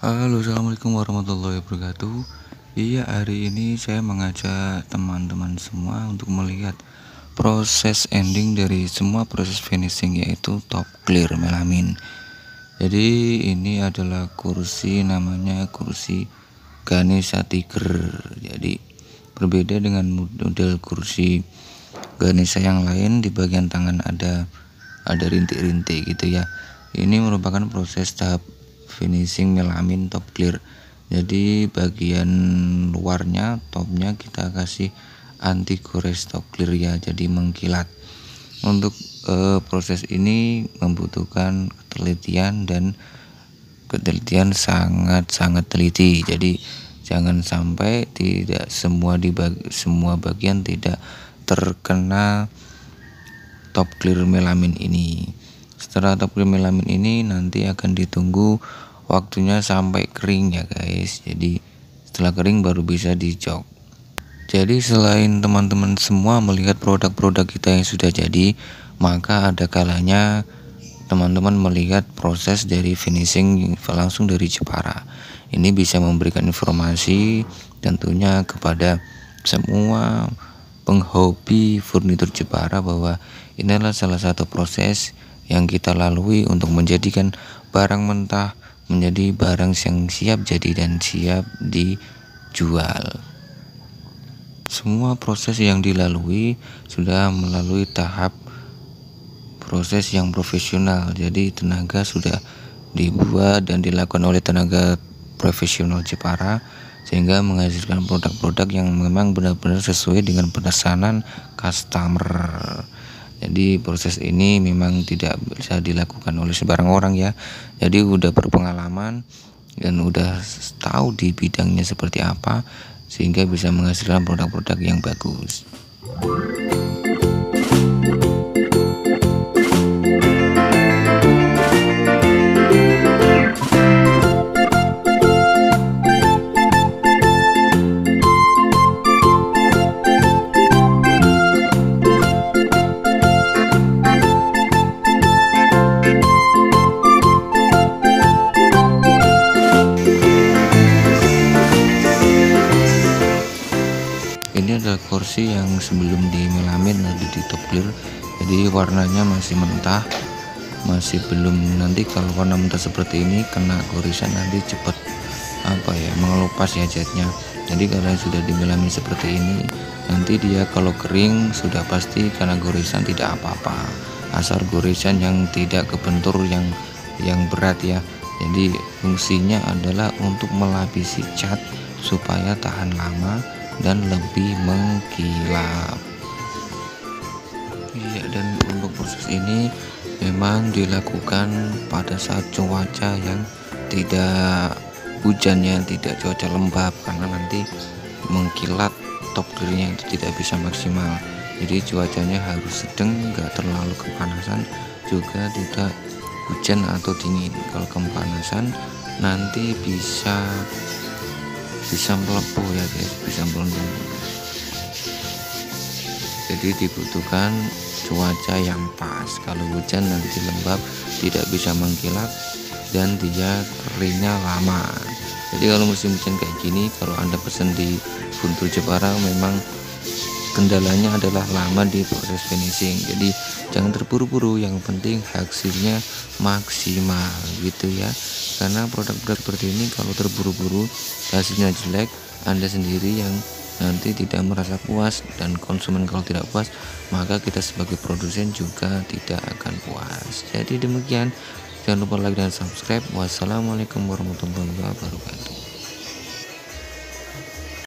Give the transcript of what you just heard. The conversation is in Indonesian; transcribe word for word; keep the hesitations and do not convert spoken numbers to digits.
Halo, assalamualaikum warahmatullahi wabarakatuh. Iya, hari ini saya mengajak teman-teman semua untuk melihat proses ending dari semua proses finishing, yaitu top clear melamin. Jadi ini adalah kursi, namanya kursi Ganesha Tiger. Jadi berbeda dengan model kursi Ganesha yang lain, di bagian tangan ada ada rintik-rintik gitu ya. Ini merupakan proses tahap finishing melamin top clear. Jadi bagian luarnya, topnya kita kasih anti gores top clear ya, jadi mengkilat. Untuk e, proses ini membutuhkan ketelitian dan ketelitian sangat-sangat teliti. Jadi jangan sampai tidak semua di bag, semua bagian tidak terkena top clear melamin ini. Setelah top clear melamin ini nanti akan ditunggu waktunya sampai kering ya guys. Jadi setelah kering baru bisa dijok. Jadi selain teman-teman semua melihat produk-produk kita yang sudah jadi, maka ada kalanya teman-teman melihat proses dari finishing langsung dari Jepara. Ini bisa memberikan informasi tentunya kepada semua penghobi furnitur Jepara bahwa ini adalah salah satu proses yang kita lalui untuk menjadikan barang mentah menjadi barang yang siap jadi dan siap dijual. Semua proses yang dilalui sudah melalui tahap proses yang profesional. Jadi tenaga sudah dibuat dan dilakukan oleh tenaga profesional Jepara, sehingga menghasilkan produk-produk yang memang benar-benar sesuai dengan pesanan customer. Jadi proses ini memang tidak bisa dilakukan oleh sembarang orang ya. Jadi udah berpengalaman dan udah tahu di bidangnya seperti apa, sehingga bisa menghasilkan produk-produk yang bagus. Ini adalah kursi yang sebelum di melamin ada di top clear, jadi warnanya masih mentah, masih belum. Nanti kalau warna mentah seperti ini kena gorisan nanti cepat apa ya mengelupas ya catnya. Jadi kalau sudah di melamin seperti ini, nanti dia kalau kering sudah pasti karena gorisan tidak apa-apa, asal gorisan yang tidak kebentur yang yang berat ya. Jadi fungsinya adalah untuk melapisi cat supaya tahan lama dan lebih mengkilap. Iya, dan untuk proses ini memang dilakukan pada saat cuaca yang tidak hujan ya, tidak cuaca lembab, karena nanti mengkilat top clearnya itu tidak bisa maksimal. Jadi cuacanya harus sedang, nggak terlalu kepanasan, juga tidak hujan atau dingin. Kalau kepanasan nanti bisa bisa melepuh ya guys, bisa melepuh. Jadi dibutuhkan cuaca yang pas. Kalau hujan nanti lembab, tidak bisa mengkilap dan dia keringnya lama. Jadi kalau musim hujan kayak gini, kalau anda pesan di furnitur Jepara, memang kendalanya adalah lama di proses finishing. Jadi jangan terburu-buru, yang penting hasilnya maksimal gitu ya. Karena produk-produk seperti ini kalau terburu-buru hasilnya jelek, anda sendiri yang nanti tidak merasa puas, dan konsumen kalau tidak puas, maka kita sebagai produsen juga tidak akan puas. Jadi demikian, jangan lupa like dan subscribe. Wassalamualaikum warahmatullahi wabarakatuh.